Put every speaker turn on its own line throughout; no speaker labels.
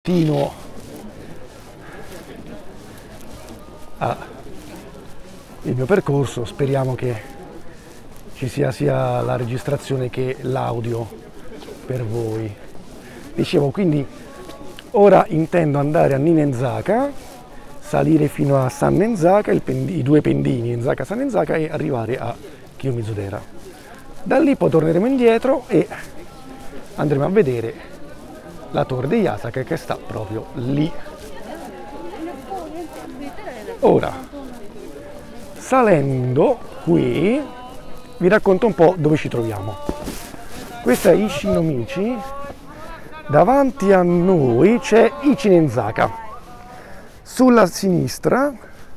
Il mio percorso, speriamo che ci sia sia la registrazione che l'audio per voi. Dicevo, quindi ora intendo andare a Ninenzaka, salire fino a San Nenzaka, i due pendini Enzaka San Nenzaka, e arrivare a Kiyomizu-dera. Da lì poi torneremo indietro e andremo a vedere la torre degli Asaka, che sta proprio lì. Ora, salendo qui, vi racconto un po' dove ci troviamo. Questa è Ichinomichi. Davanti a noi c'è Ichinenzaka. Sulla sinistra,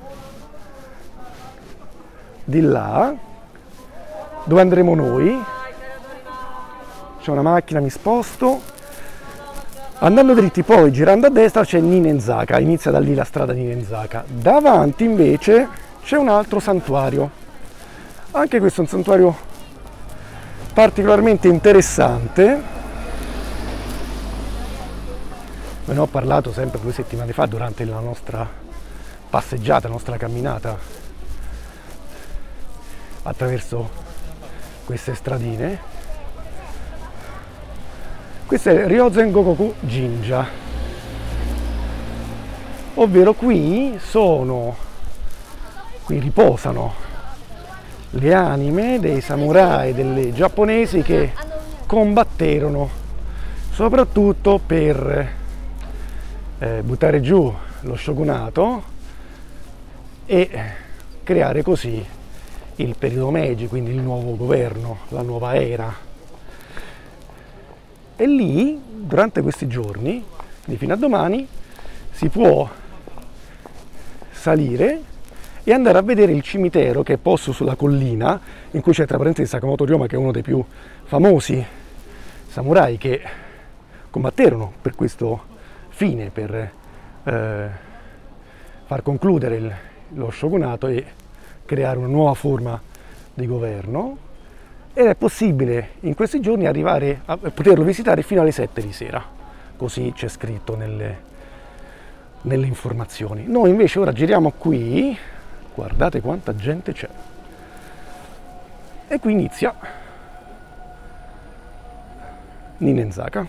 di là, dove andremo noi, c'è una macchina, mi sposto. Andando dritti poi, girando a destra, c'è Ninenzaka, inizia da lì la strada Ninenzaka. Davanti invece c'è un altro santuario. Anche questo è un santuario particolarmente interessante. Ve ne ho parlato sempre 2 settimane fa durante la nostra passeggiata, la nostra camminata attraverso queste stradine. Questo è Ryozen Gokoku Jinja, ovvero qui riposano le anime dei samurai, delle giapponesi che combatterono soprattutto per buttare giù lo shogunato e creare così il periodo Meiji, quindi il nuovo governo, la nuova era. E lì, durante questi giorni, quindi fino a domani, si può salire e andare a vedere il cimitero che è posto sulla collina, in cui c'è tra parentesi Sakamoto Ryoma, che è uno dei più famosi samurai che combatterono per questo fine, per far concludere lo shogunato e creare una nuova forma di governo. Ed è possibile in questi giorni arrivare a poterlo visitare fino alle 7 di sera, così c'è scritto nelle informazioni. Noi invece ora giriamo qui, guardate quanta gente c'è, e qui inizia Ninenzaka.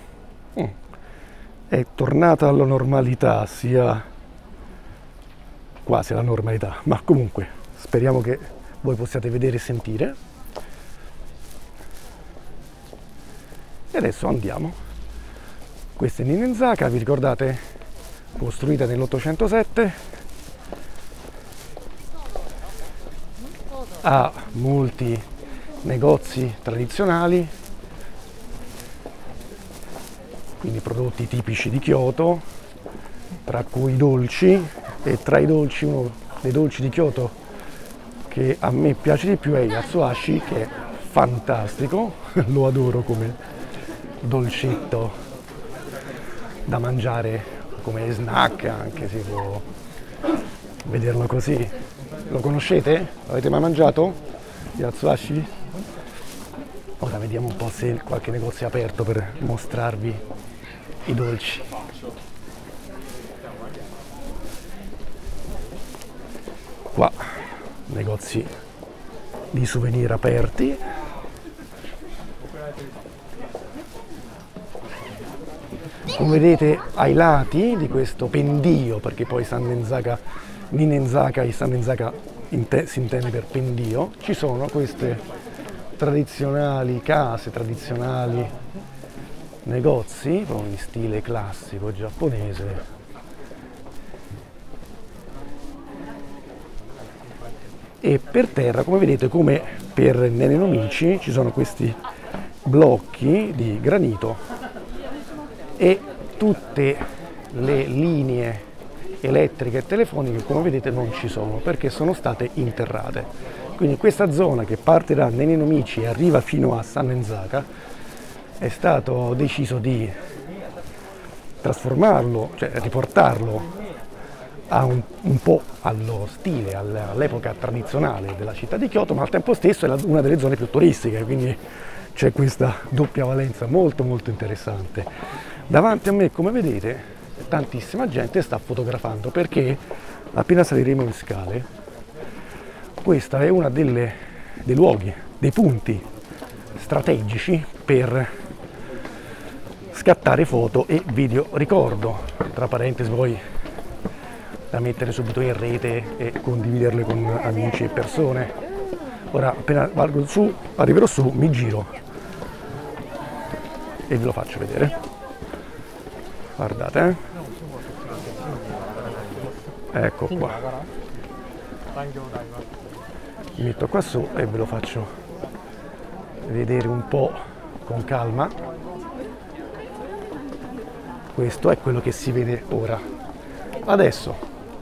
È tornata alla normalità, sia quasi alla normalità, ma comunque speriamo che voi possiate vedere e sentire. E adesso andiamo. Questa è Ninenzaka, vi ricordate? Costruita nell'807. Ha molti negozi tradizionali, quindi prodotti tipici di Kyoto, tra cui i dolci, e tra i dolci uno dei dolci di Kyoto che a me piace di più è Yatsuashi, che è fantastico, lo adoro come dolcetto da mangiare come snack, anche si può vederlo così. Lo conoscete? L'avete mai mangiato? Yatsuashi? Ora vediamo un po' se qualche negozio è aperto per mostrarvi i dolci. Qua negozi di souvenir aperti. Come vedete ai lati di questo pendio, perché poi Ninenzaka e San Nenzaka si intende per pendio, ci sono queste tradizionali case, tradizionali negozi, proprio in stile classico giapponese. E per terra, come vedete, come per Nenenomichi, ci sono questi blocchi di granito e tutte le linee elettriche e telefoniche, come vedete, non ci sono perché sono state interrate. Quindi questa zona, che parte da Nenenomichi e arriva fino a San Nenzaka, è stato deciso di trasformarlo, cioè riportarlo a un po' allo stile, all'epoca tradizionale della città di Kyoto, ma al tempo stesso è una delle zone più turistiche, quindi c'è questa doppia valenza molto molto interessante. Davanti a me, come vedete, tantissima gente sta fotografando, perché appena saliremo in scale, questa è una dei luoghi, dei punti strategici per scattare foto e video ricordo, tra parentesi poi da mettere subito in rete e condividerle con amici e persone. Ora appena arriverò su, mi giro e ve lo faccio vedere. Guardate, ecco qua, mi metto qua su e ve lo faccio vedere un po' con calma. Questo è quello che si vede ora. Adesso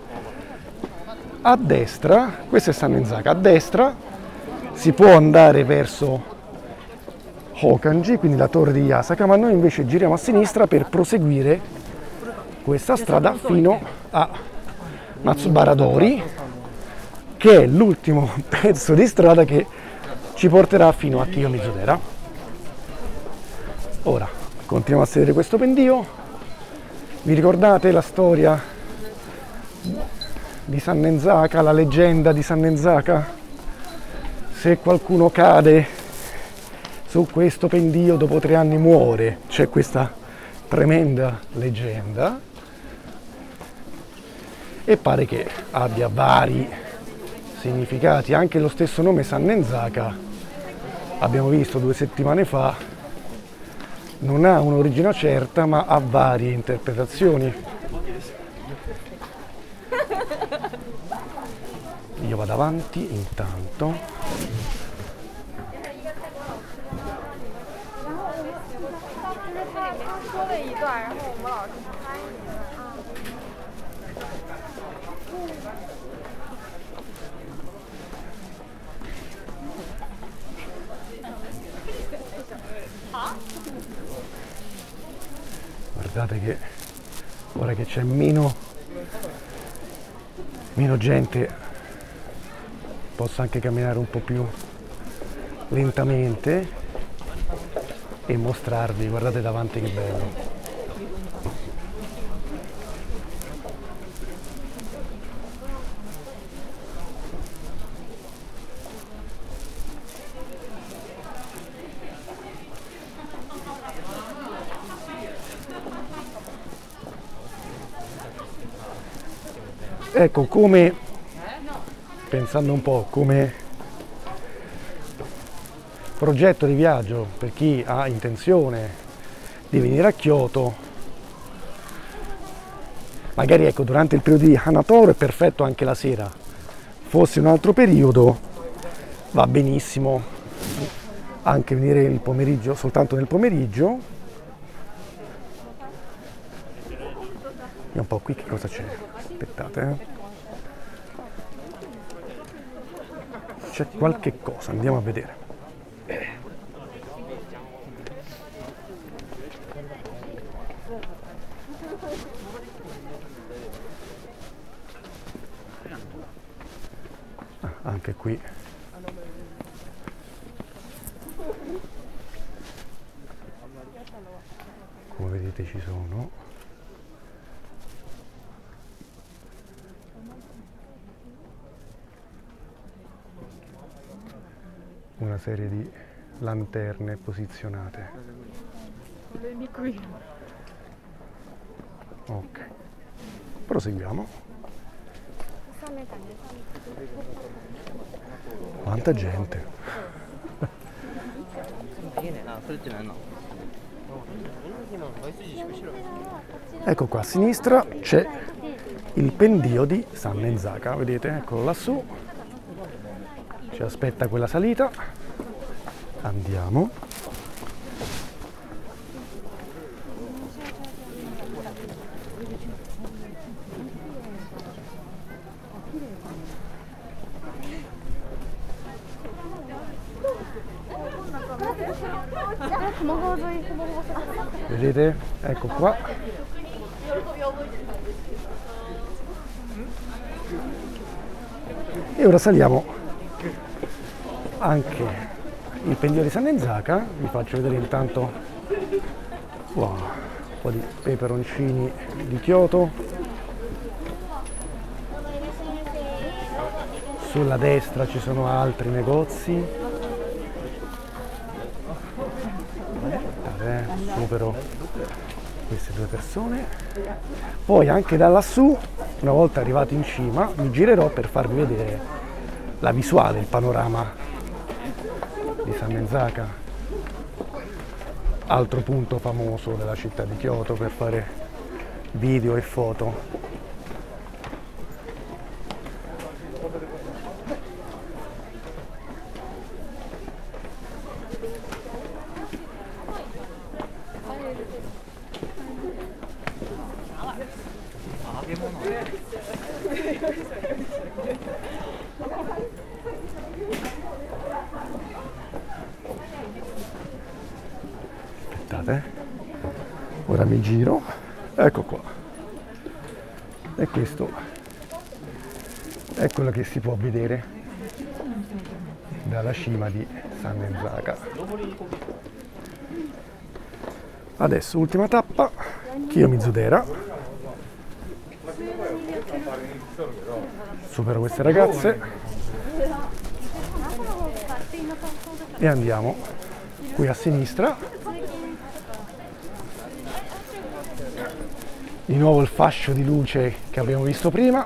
a destra, questo è Sannenzaka, a destra si può andare verso Hokkanji, quindi la torre di Yasaka, ma noi invece giriamo a sinistra per proseguire questa strada fino a Matsubara-dori, che è l'ultimo pezzo di strada che ci porterà fino a Kiyomizu-dera. Ora continuiamo a sedere questo pendio. Vi ricordate la storia di Sannenzaka, la leggenda di Sannenzaka? Se qualcuno cade su questo pendio dopo 3 anni muore. C'è questa tremenda leggenda e pare che abbia vari significati. Anche lo stesso nome Sannenzaka, abbiamo visto 2 settimane fa, non ha un'origine certa ma ha varie interpretazioni. Io vado avanti intanto. Guardate che ora che c'è meno gente posso anche camminare un po' più lentamente e mostrarvi, guardate davanti che bello. Ecco, come, pensando un po', come progetto di viaggio per chi ha intenzione di venire a Kyoto, magari ecco durante il periodo di Hanatoro è perfetto anche la sera, fosse un altro periodo va benissimo anche venire il pomeriggio, soltanto nel pomeriggio. Vediamo un po' qui che cosa c'è. Aspettate, c'è qualche cosa, andiamo a vedere. Anche qui come vedete ci sono una serie di lanterne posizionate. Ok, proseguiamo. Quanta gente. Ecco qua a sinistra c'è il pendio di Sannenzaka, vedete? Eccolo lassù. Ci aspetta quella salita. Andiamo. Vedete? Ecco qua. E ora saliamo anche il pendio di Sannenzaka. Vi faccio vedere intanto. Wow, po' di peperoncini di Kyoto. Sulla destra ci sono altri negozi. Supero queste due persone. Poi anche da lassù, una volta arrivati in cima, mi girerò per farvi vedere la visuale, il panorama di Sannenzaka, altro punto famoso della città di Kyoto per fare video e foto. Aspettate, ora mi giro, ecco qua, e questo è quello che si può vedere dalla cima di Sannenzaka. Adesso ultima tappa, Kiyomizu-dera. Supero queste ragazze e andiamo qui a sinistra. Di nuovo il fascio di luce che abbiamo visto prima.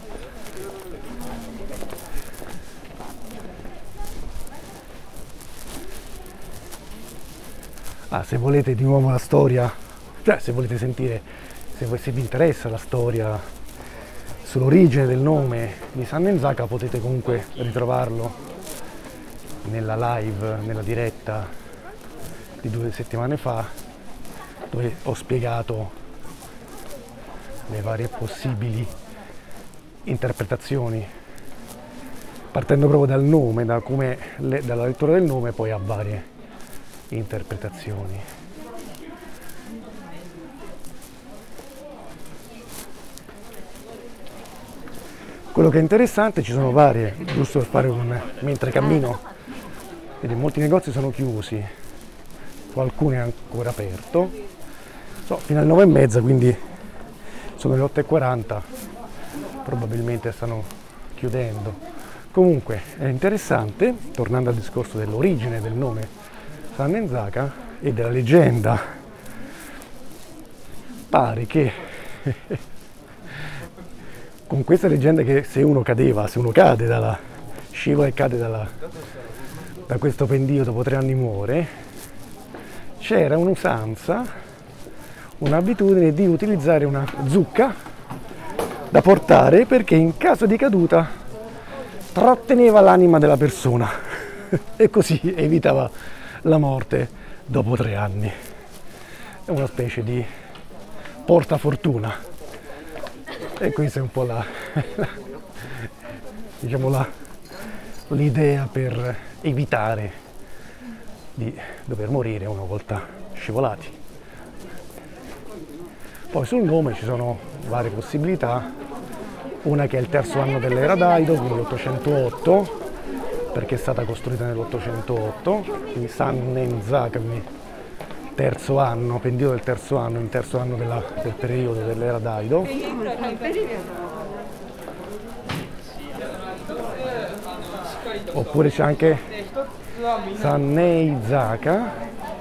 Se volete di nuovo la storia, cioè se volete sentire, se vi interessa la storia sull'origine del nome di Sannenzaka, potete comunque ritrovarlo nella live, nella diretta di 2 settimane fa, dove ho spiegato le varie possibili interpretazioni, partendo proprio dal nome, dalla lettura del nome, poi a varie interpretazioni. Quello che è interessante, ci sono varie, giusto per fare mentre cammino, vedi, molti negozi sono chiusi, qualcuno è ancora aperto, fino alle 9:30, quindi sono le 8:40, probabilmente stanno chiudendo. Comunque è interessante, tornando al discorso dell'origine del nome Sannenzaka e della leggenda, pare che con questa leggenda che se uno cade scivola e cade da questo pendio dopo 3 anni muore, c'era un'usanza, un'abitudine di utilizzare una zucca da portare perché in caso di caduta tratteneva l'anima della persona e così evitava la morte dopo 3 anni. È una specie di portafortuna. E questa è un po' l'idea per evitare di dover morire una volta scivolati. Poi sul nome ci sono varie possibilità, una che è il terzo anno dell'era Daido, quindi l'808, perché è stata costruita nell'808, quindi Sannenzaka, quindi terzo anno, pendio del terzo anno, il terzo anno del periodo dell'era Daido. Oppure c'è anche Sanneizaka.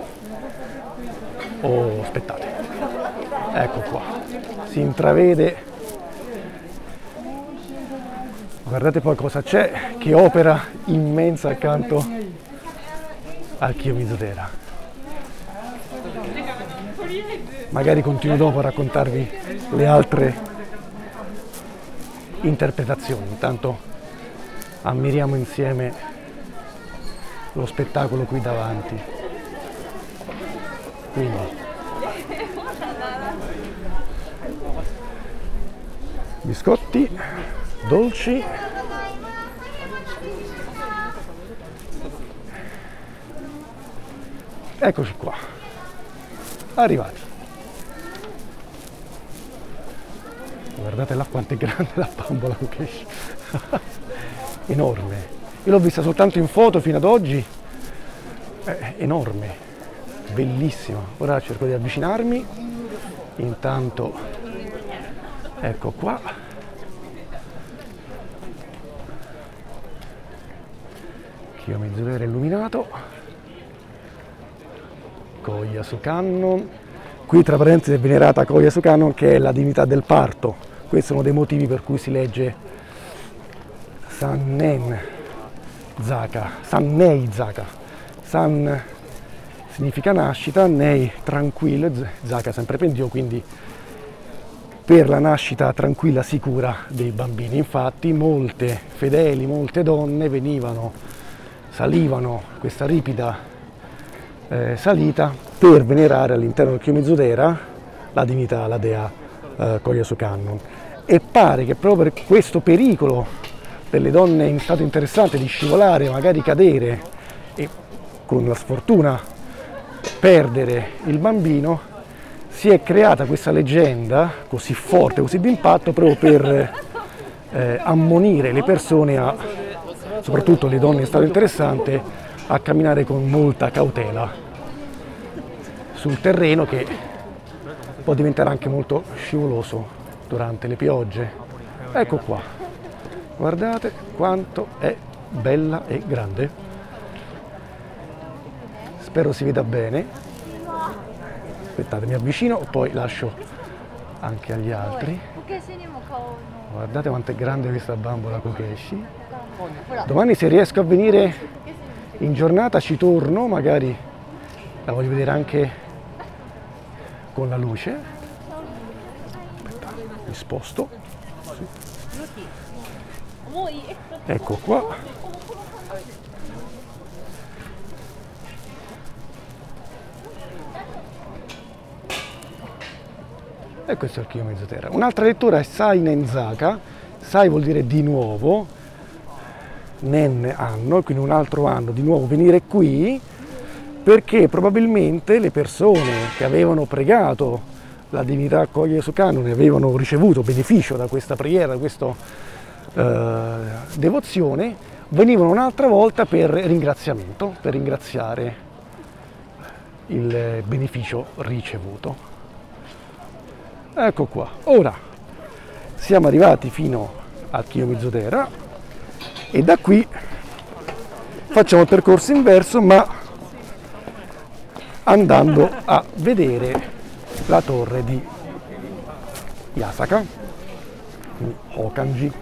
Oh, aspettate, ecco qua, si intravede, guardate poi cosa c'è, che opera immensa accanto al Kiyomizu-dera. Magari continuo dopo a raccontarvi le altre interpretazioni, intanto ammiriamo insieme lo spettacolo qui davanti. Quindi biscotti, dolci, eccoci qua, arrivati. Guardate là quanto è grande la bambola Kokeshi. Enorme. Io l'ho vista soltanto in foto fino ad oggi, è enorme, bellissima. Ora cerco di avvicinarmi Intanto ecco qua, Kiyomizu-dera illuminato, Koyasu Kannon. Qui tra parentesi è venerata Koyasu Kannon, che è la divinità del parto. Questo è uno dei motivi per cui si legge Sannen Zaka, Sannei Zaka. San significa nascita, Nei tranquillo, Zaka sempre pendio, quindi per la nascita tranquilla, sicura dei bambini. Infatti molte fedeli, molte donne salivano questa ripida salita per venerare all'interno del Kiyomizu-dera la divinità, la dea Koyasu Kannon. E pare che proprio per questo pericolo delle donne in stato interessante di scivolare, magari cadere e con la sfortuna perdere il bambino, si è creata questa leggenda così forte, così d'impatto, proprio per ammonire le persone, soprattutto le donne in stato interessante, a camminare con molta cautela sul terreno, che può diventare anche molto scivoloso durante le piogge. Ecco qua, guardate quanto è bella e grande. Spero si veda bene. Aspettate, mi avvicino, poi lascio anche agli altri. Guardate quanto è grande questa bambola Kokeshi. Domani, se riesco a venire in giornata, ci torno, magari la voglio vedere anche con la luce. Aspettate, mi sposto. Ecco qua. E questo è il Kiyomizu-dera. Un'altra lettura è Sai Nenzaka. Sai vuol dire di nuovo, Nen anno, quindi un altro anno, di nuovo venire qui, perché probabilmente le persone che avevano pregato la divinità Koyasu Kannon e avevano ricevuto beneficio da questa preghiera, da questa devozione, venivano un'altra volta per ringraziamento, per ringraziare il beneficio ricevuto. Ecco qua, ora siamo arrivati fino al Kiyomizu-dera e da qui facciamo il percorso inverso, ma andando a vedere la torre di Yasaka, Hokanji.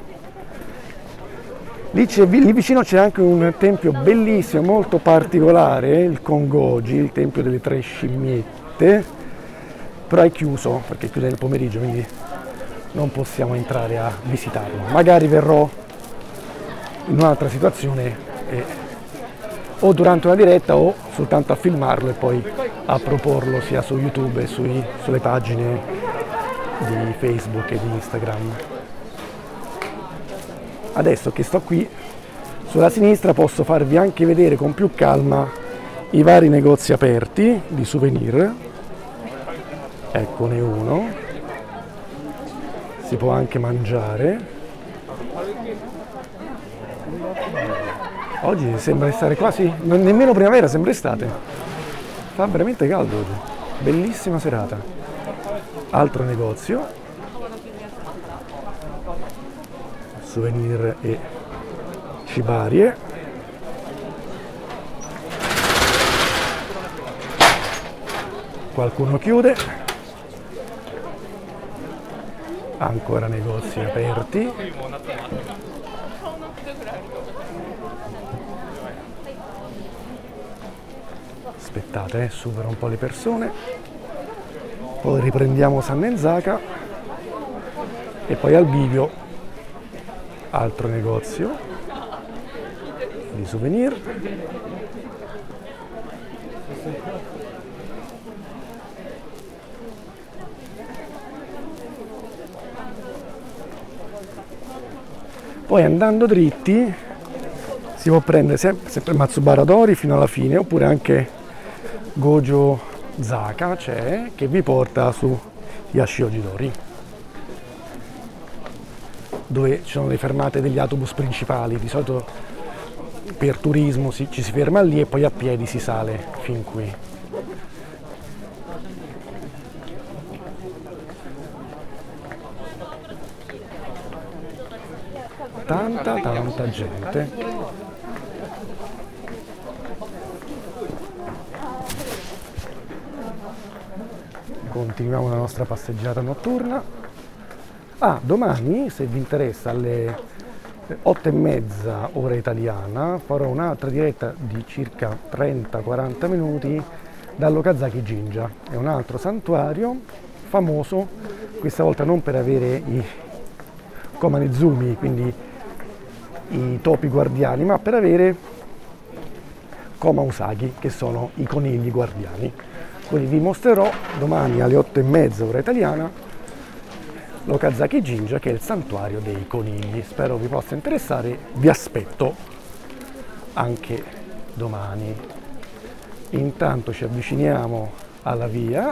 Lì vicino c'è anche un tempio bellissimo, molto particolare, il Kongoji, il tempio delle tre scimmiette, però è chiuso perché è chiuso nel pomeriggio, quindi non possiamo entrare a visitarlo. Magari verrò in un'altra situazione, o durante una diretta o soltanto a filmarlo e poi a proporlo sia su YouTube e sulle pagine di Facebook e di Instagram. Adesso che sto qui sulla sinistra posso farvi anche vedere con più calma i vari negozi aperti di souvenir. Eccone uno, si può anche mangiare. Oggi sembra stare quasi, nemmeno primavera, sembra estate. Fa veramente caldo oggi, bellissima serata. Altro negozio, souvenir e cibarie. Qualcuno chiude. Ancora negozi aperti. Aspettate, supero un po' le persone. Poi riprendiamo Sannenzaka e poi al bivio altro negozio di souvenir. Poi andando dritti si può prendere sempre Matsubara Dori fino alla fine, oppure anche Gojo Zaka c'è, che vi porta su Yashioji Dori, dove ci sono le fermate degli autobus principali. Di solito per turismo ci si ferma lì e poi a piedi si sale fin qui. tanta gente. Continuiamo la nostra passeggiata notturna. Domani, se vi interessa, alle 8:30 ora italiana, farò un'altra diretta di circa 30-40 minuti dall'Okazaki Jinja. È un altro santuario famoso, questa volta non per avere i komanezumi, quindi i topi guardiani, ma per avere Koma Usagi, che sono i conigli guardiani. Quindi vi mostrerò domani alle 8:30 ora italiana l'Okazaki Jinja, che è il santuario dei conigli. Spero vi possa interessare, vi aspetto anche domani. Intanto ci avviciniamo alla via.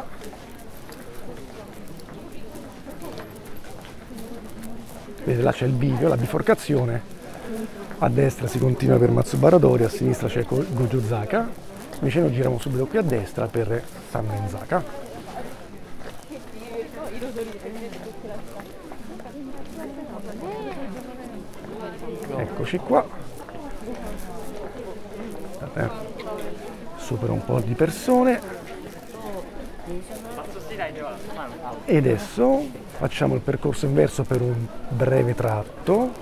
Vedete, là c'è il bivio, la biforcazione. A destra si continua per Matsubara-dori, a sinistra c'è Gojuzaka. Invece noi giriamo subito qui a destra per Sanmenzaka. Eccoci qua. Supero un po' di persone. E adesso facciamo il percorso inverso per un breve tratto.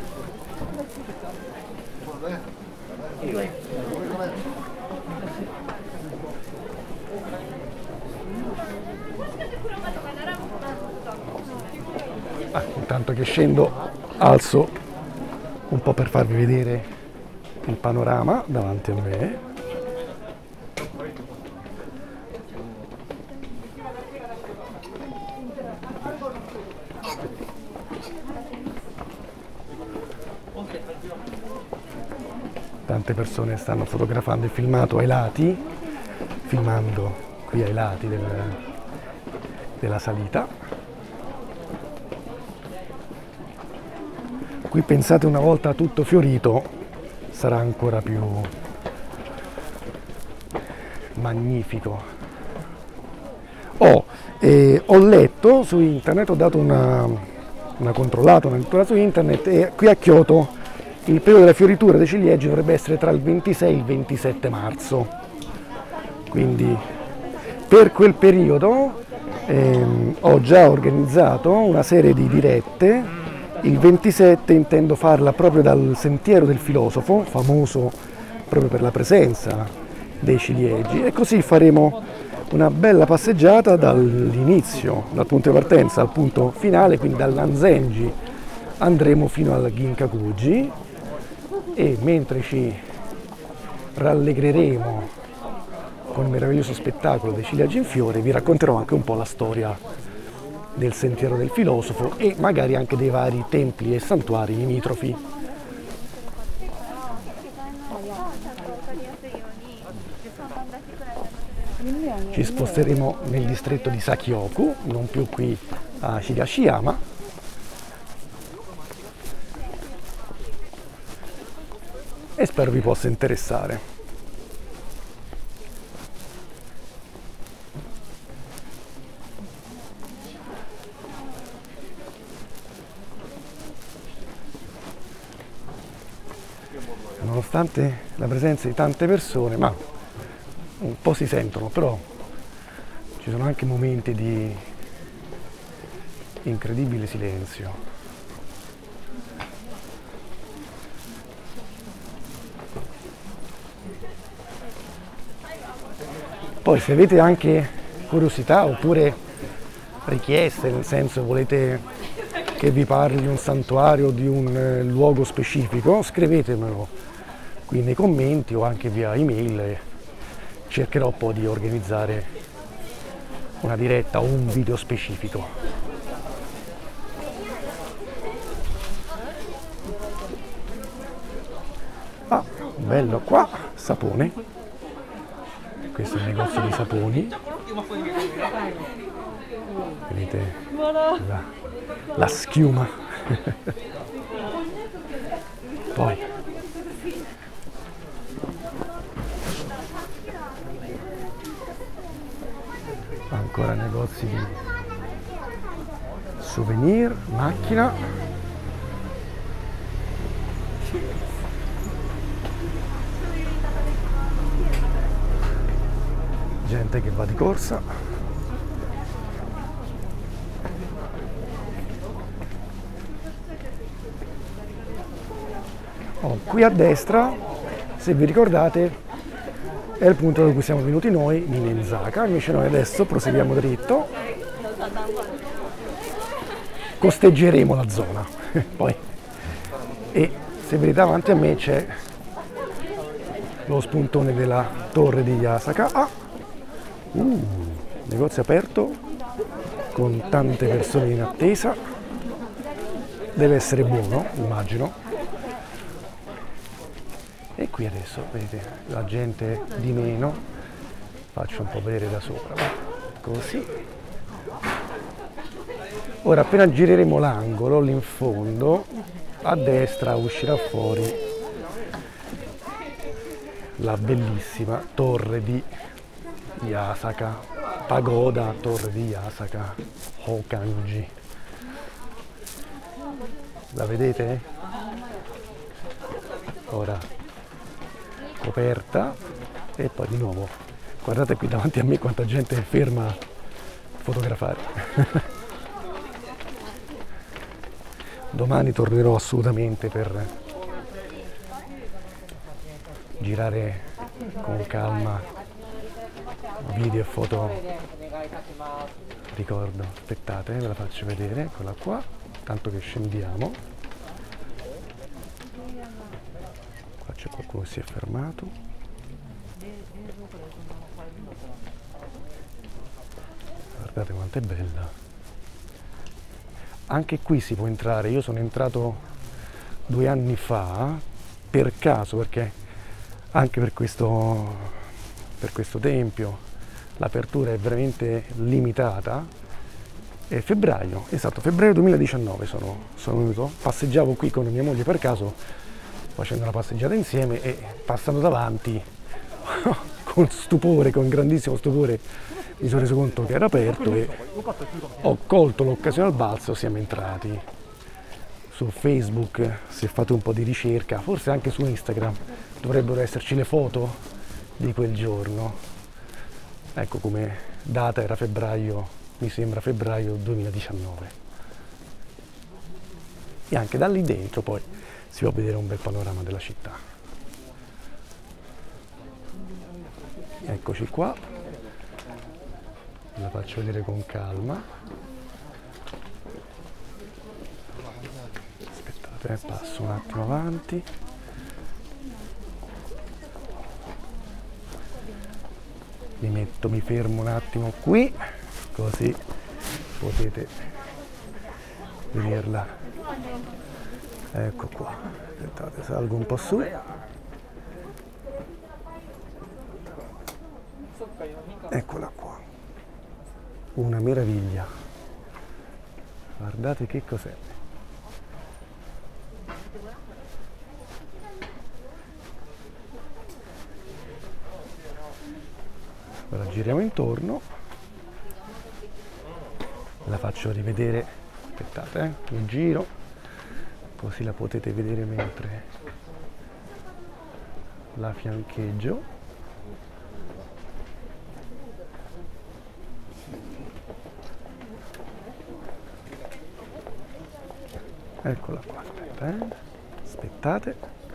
Intanto che scendo alzo un po' per farvi vedere il panorama davanti a me. Tante persone stanno fotografando e filmando ai lati, filmando qui ai lati della salita. Qui pensate, una volta tutto fiorito sarà ancora più magnifico. Ho letto su internet, ho dato una controllata, una lettura su internet, e qui a Kyoto il periodo della fioritura dei ciliegi dovrebbe essere tra il 26 e il 27 marzo. Quindi per quel periodo ho già organizzato una serie di dirette. Il 27 intendo farla proprio dal Sentiero del Filosofo, famoso proprio per la presenza dei ciliegi, e così faremo una bella passeggiata dall'inizio, dal punto di partenza al punto finale, quindi dall'Anzenji andremo fino al Ginkakuji, e mentre ci rallegreremo con il meraviglioso spettacolo dei ciliegi in fiore vi racconterò anche un po' la storia del Sentiero del Filosofo e magari anche dei vari templi e santuari limitrofi. Ci sposteremo nel distretto di Sakyoku, non più qui a Higashiyama. E spero vi possa interessare. Nonostante la presenza di tante persone, ma un po' si sentono, però ci sono anche momenti di incredibile silenzio. Poi se avete anche curiosità oppure richieste, nel senso volete che vi parli di un santuario o di un luogo specifico, scrivetemelo qui nei commenti o anche via email, e cercherò poi di organizzare una diretta o un video specifico. Bello qua, sapone. Questo è il negozio di saponi. Vedete la schiuma. Poi ancora negozi di souvenir, macchina. gente che va di corsa. Qui a destra, se vi ricordate, è il punto da cui siamo venuti noi, in Menzaka. Invece noi adesso proseguiamo dritto, costeggeremo la zona. Poi, e se vedete davanti a me c'è lo spuntone della torre di Yasaka. Negozio aperto con tante persone in attesa, deve essere buono, immagino. E qui adesso vedete la gente di meno, faccio un po' vedere da sopra, così. Ora appena gireremo l'angolo lì in fondo, a destra uscirà fuori la bellissima torre di Yasaka, pagoda torre di Yasaka Hokanji. La vedete? Ora coperta e poi di nuovo guardate qui davanti a me quanta gente è ferma a fotografare. Domani tornerò assolutamente per girare con calma video e foto ricordo. Aspettate, ve la faccio vedere, eccola qua, tanto che scendiamo. C'è qualcuno che si è fermato. Guardate quanto è bella. Anche qui si può entrare. Io sono entrato 2 anni fa per caso, perché anche per questo tempio l'apertura è veramente limitata. È febbraio, esatto, febbraio 2019 sono venuto. Passeggiavo qui con mia moglie per caso, facendo una passeggiata insieme, e passando davanti con stupore, con grandissimo stupore, mi sono reso conto che era aperto e ho colto l'occasione al balzo, siamo entrati. Su Facebook, se fate un po' di ricerca, forse anche su Instagram, dovrebbero esserci le foto di quel giorno. Ecco, come data era febbraio, mi sembra febbraio 2019. E anche da lì dentro poi si può vedere un bel panorama della città. Eccoci qua, la faccio vedere con calma. Aspettate, passo un attimo avanti. Mi fermo un attimo qui, così potete vederla. Ecco qua, aspettate, salgo un po' su. Eccola qua, una meraviglia. Guardate che cos'è. Ora giriamo intorno, la faccio rivedere. Aspettate, mi giro, così la potete vedere mentre la fiancheggio. Eccola qua, aspettate,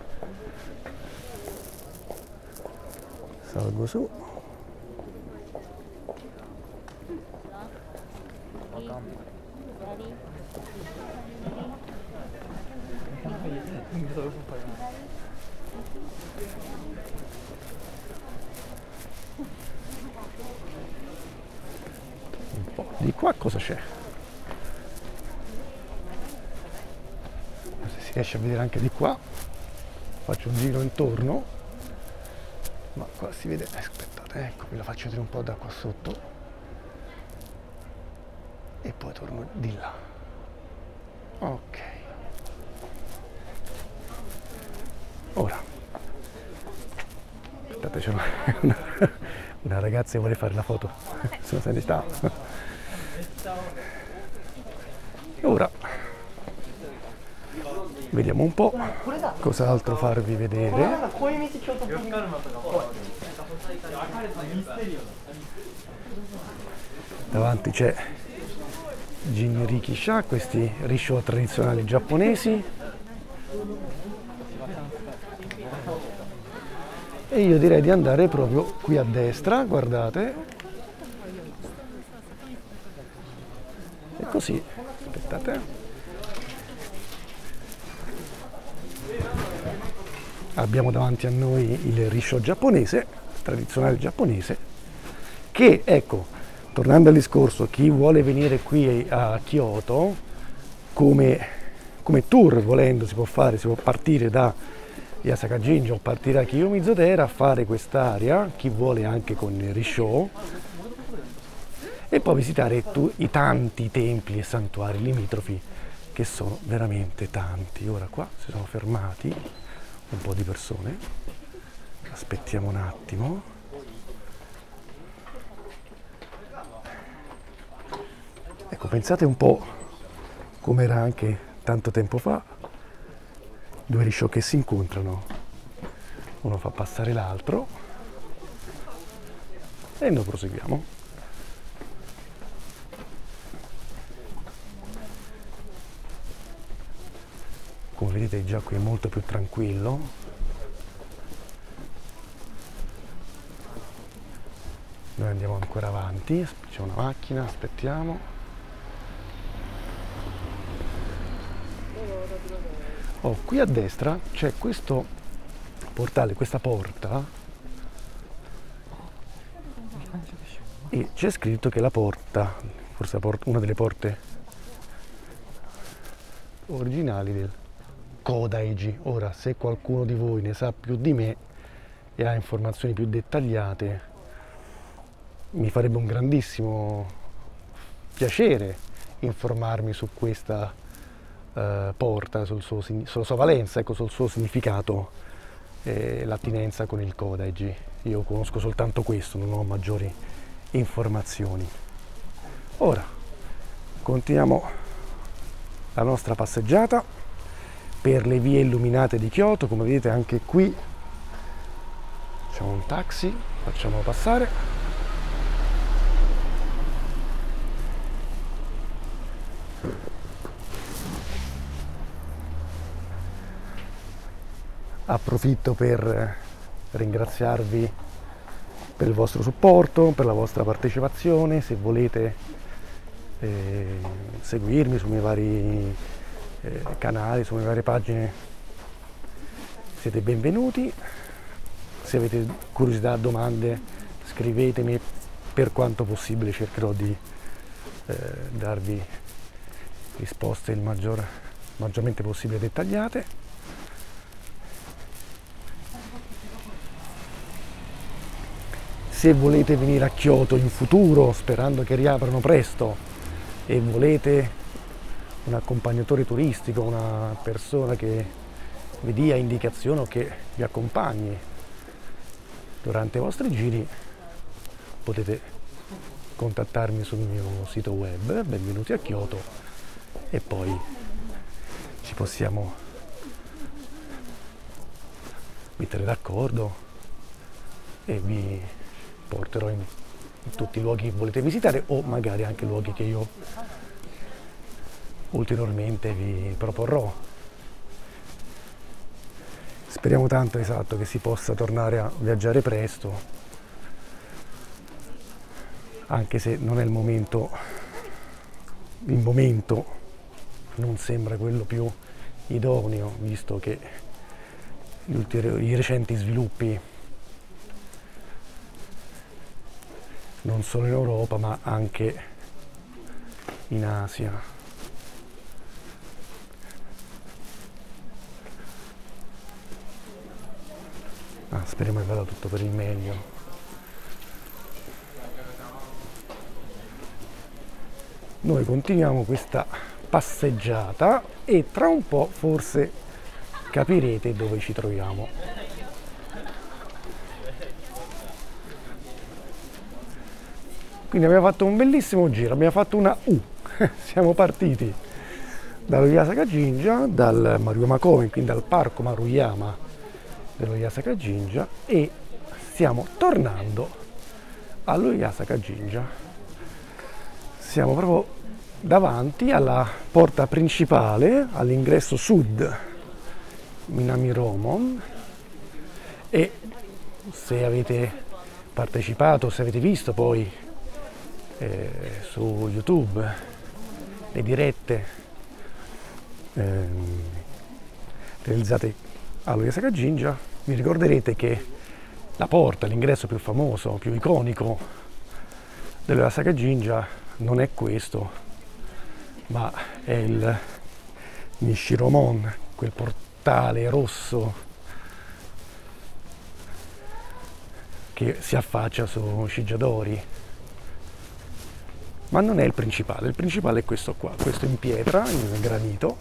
salgo su. Un po' di qua cosa c'è? Se si riesce a vedere anche di qua, faccio un giro intorno, ma qua si vede, aspettate, ecco, vi la faccio vedere un po' da qua sotto e poi torno di là. Ok, ora aspettate, c'è una ragazza che vuole fare la foto. Sono se ne sta. Ora vediamo un po' cos'altro farvi vedere. Davanti c'è Jinrikisha, questi risho tradizionali giapponesi. E io direi di andare proprio qui a destra, guardate. E così, aspettate. Abbiamo davanti a noi il risho giapponese, tradizionale giapponese, che, ecco, tornando al discorso, chi vuole venire qui a Kyoto, come tour volendo, si può partire da Yasaka Jinja o partire da Kiyomizu-dera, fare quest'area, chi vuole anche con il risho, e poi visitare i tanti templi e santuari limitrofi, che sono veramente tanti. Ora qua si sono fermati un po' di persone, aspettiamo un attimo. Ecco, pensate un po' come era anche tanto tempo fa, due risho che si incontrano, uno fa passare l'altro e noi proseguiamo. Come vedete già qui è molto più tranquillo. Noi andiamo ancora avanti, c'è una macchina, aspettiamo. Oh, qui a destra c'è questo portale, questa porta, e c'è scritto che la porta, forse una delle porte originali del Kodaiji. Ora, se qualcuno di voi ne sa più di me e ha informazioni più dettagliate, mi farebbe un grandissimo piacere informarmi su questa porta, sulla sua valenza, ecco, sul suo significato, l'attinenza con il Kodaiji. Io conosco soltanto questo, non ho maggiori informazioni. Ora continuiamo la nostra passeggiata per le vie illuminate di Kyoto. Come vedete anche qui c'è un taxi, facciamolo passare. Approfitto per ringraziarvi per il vostro supporto, per la vostra partecipazione. Se volete seguirmi sui miei vari canali, sulle varie pagine, siete benvenuti. Se avete curiosità, domande, scrivetemi, per quanto possibile cercherò di darvi risposte il maggiormente possibile dettagliate. Se volete venire a Kyoto in futuro, sperando che riaprano presto, e volete un accompagnatore turistico, una persona che vi dia indicazioni o che vi accompagni durante i vostri giri, potete contattarmi sul mio sito web, benvenuti a Kyoto, e poi ci possiamo mettere d'accordo e vi porterò in tutti i luoghi che volete visitare, o magari anche luoghi che io ulteriormente vi proporrò. Speriamo tanto, esatto, che si possa tornare a viaggiare presto, anche se non è il momento non sembra quello più idoneo, visto che i recenti sviluppi non solo in Europa ma anche in Asia. Speriamo che vada tutto per il meglio. Noi continuiamo questa passeggiata e tra un po' forse capirete dove ci troviamo. Quindi abbiamo fatto un bellissimo giro, abbiamo fatto una U. Siamo partiti dallo Yasaka Jinja, dal Maruyama Koen, quindi dal parco Maruyama dello Yasaka Jinja, e stiamo tornando all'Oyasaka Jinja. Siamo proprio davanti alla porta principale, all'ingresso sud Minami-Romon, e se avete partecipato, se avete visto poi su YouTube le dirette realizzate all'Oyasaka Jinja, vi ricorderete che la porta, l'ingresso più famoso, più iconico dell'Oyasaka Jinja non è questo, ma è il Nishiromon, quel portale rosso che si affaccia su Shijadori. Ma non è il principale è questo qua, questo in pietra, in granito,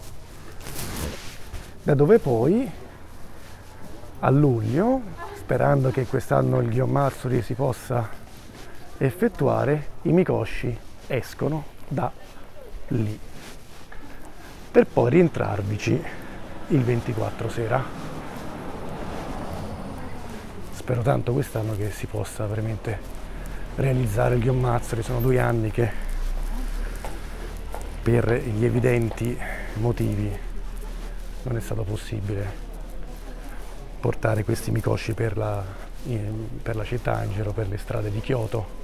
da dove poi a luglio, sperando che quest'anno il Gion Matsuri si possa effettuare, i mikoshi escono da lì per poi rientrarvici il 24 sera. Spero tanto quest'anno che si possa veramente realizzare il Gion Matsuri. Sono 2 anni che per gli evidenti motivi non è stato possibile portare questi mikoshi per la città, in giro per le strade di Kyoto.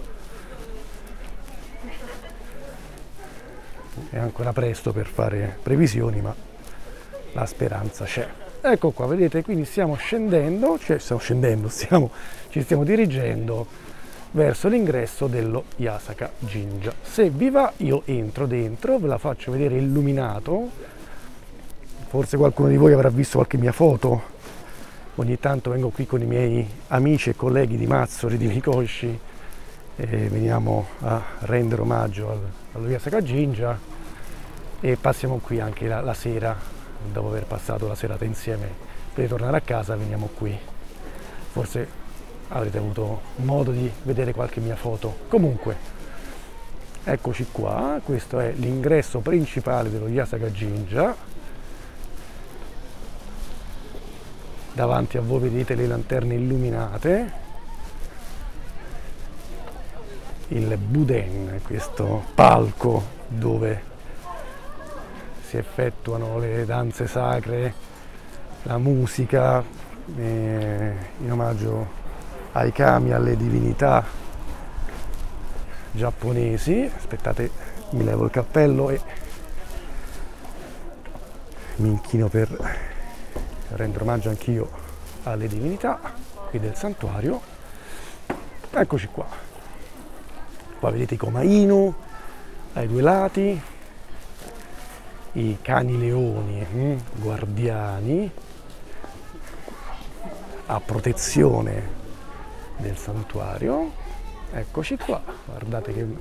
È ancora presto per fare previsioni, ma la speranza c'è. Ecco qua, vedete, quindi stiamo scendendo, ci stiamo dirigendo verso l'ingresso dello Oyasaka Jinja. Se vi va, io entro dentro, ve la faccio vedere illuminato. Forse qualcuno di voi avrà visto qualche mia foto. Ogni tanto vengo qui con i miei amici e colleghi di Matsuri, di Mikoshi, e veniamo a rendere omaggio all'Oyasaka Jinja, e passiamo qui anche la sera, dopo aver passato la serata insieme. Per tornare a casa veniamo qui. Forse avrete avuto modo di vedere qualche mia foto. Comunque, eccoci qua, questo è l'ingresso principale dello Oyasaka Jinja. Davanti a voi vedete le lanterne illuminate, il Buden, questo palco dove si effettuano le danze sacre, la musica, in omaggio ai kami, alle divinità giapponesi. Aspettate, mi levo il cappello e mi inchino per rendere omaggio anch'io alle divinità qui del santuario. Eccoci qua. Qua vedete i Koma Inu ai 2 lati, i cani leoni, guardiani a protezione del santuario. Eccoci qua, guardate che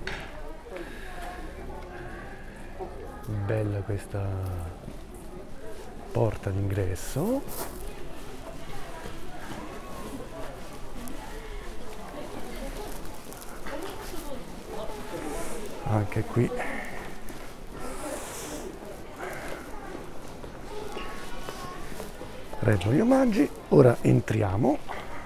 bella questa porta d'ingresso. Anche qui reggono gli omaggi. Ora entriamo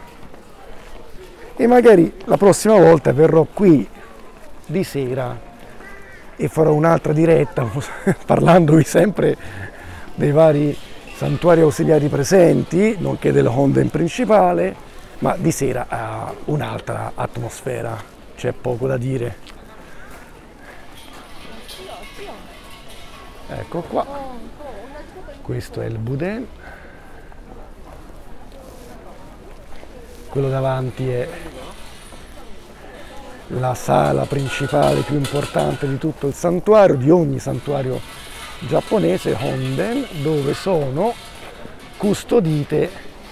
e magari la prossima volta verrò qui di sera e farò un'altra diretta parlandovi sempre dei vari santuari ausiliari presenti, nonché della Honden principale, ma di sera ha un'altra atmosfera, c'è poco da dire. Ecco qua, questo è il Buden, quello davanti è la sala principale più importante di tutto il santuario, di ogni santuario giapponese, Honden, dove sono custoditi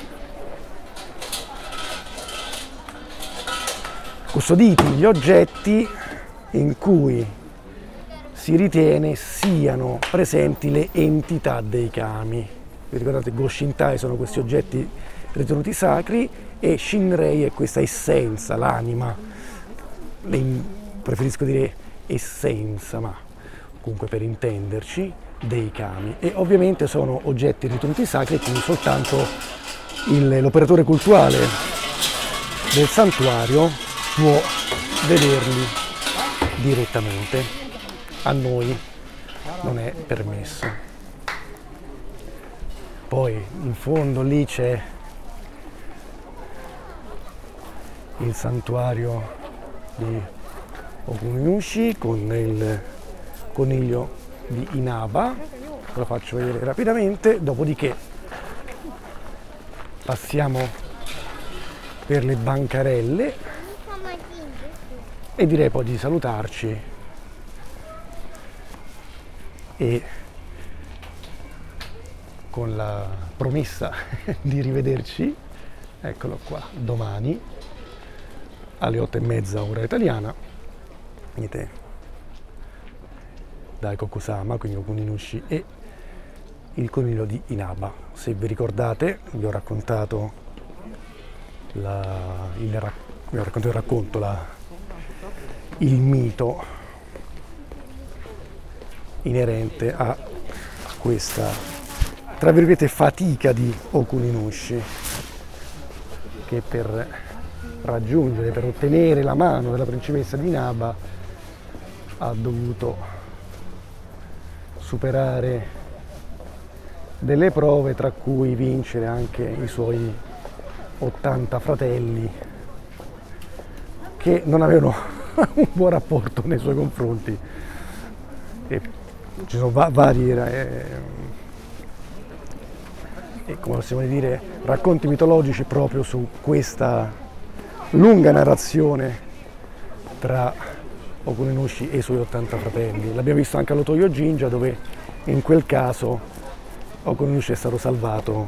gli oggetti in cui si ritiene siano presenti le entità dei kami. Vi ricordate, Goshintai sono questi oggetti ritenuti sacri e Shinrei è questa essenza, l'anima, preferisco dire essenza, ma comunque per intenderci, dei kami. E ovviamente sono oggetti ritenuti sacri, quindi soltanto l'operatore cultuale del santuario può vederli direttamente, a noi non è permesso. Poi in fondo lì c'è il santuario di Okuninushi con il coniglio di Inaba, ve lo faccio vedere rapidamente, dopodiché passiamo per le bancarelle e direi poi di salutarci e con la promessa di rivederci, eccolo qua, domani alle 8:30 ora italiana, vedete, dai Kokusama, quindi Okuninushi e il coniglio di Inaba. Se vi ricordate, vi ho raccontato il racconto, il mito inerente a questa, tra virgolette, fatica di Okuninushi, che per ottenere la mano della principessa di Inaba ha dovuto superare delle prove, tra cui vincere anche i suoi 80 fratelli che non avevano un buon rapporto nei suoi confronti. E ci sono vari come possiamo dire, racconti mitologici proprio su questa lunga narrazione tra Okuninushi e i suoi 80 fratelli. L'abbiamo visto anche all'Otoyo Jinja, dove in quel caso Okuninushi è stato salvato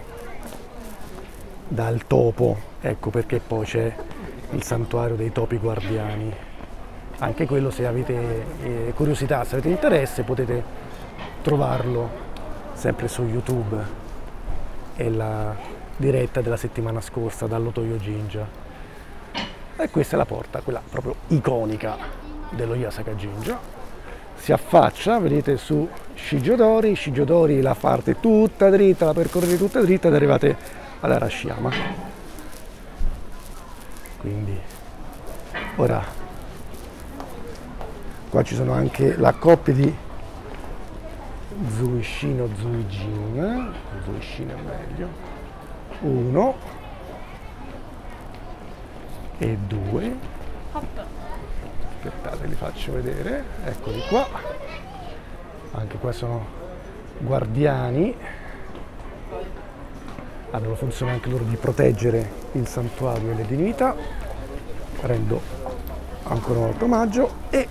dal topo, ecco perché poi c'è il santuario dei topi guardiani. Anche quello, se avete curiosità, se avete interesse, potete trovarlo sempre su YouTube. È la diretta della settimana scorsa dall'Otoyo Jinja. E questa è la porta, quella proprio iconica dello Yasaka Jinja. Si affaccia, vedete, su Shijodori. Shijodori la fate tutta dritta, la percorrete tutta dritta ed arrivate ad Arashiyama. Quindi ora qua ci sono anche la coppia di Zuishino Zuijin. Zuishino è meglio. 1 e 2. Aspettate, li faccio vedere, eccoli qua. Anche qua sono guardiani, hanno la funzione anche loro di proteggere il santuario e le divinità. Rendo ancora una volta omaggio e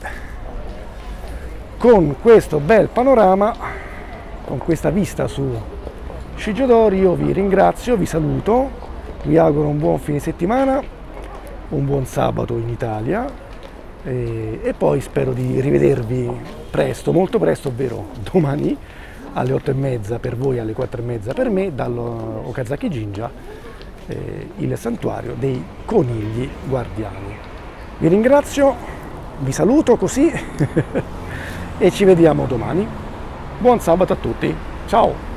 con questo bel panorama, con questa vista su Shijodori, io vi ringrazio, vi saluto, vi auguro un buon fine settimana, un buon sabato in Italia. E poi spero di rivedervi presto, molto presto, ovvero domani alle 8:30 per voi, alle 4:30 per me, dall'Okazaki Jinja, il santuario dei conigli guardiani. Vi ringrazio, vi saluto così e ci vediamo domani. Buon sabato a tutti, ciao!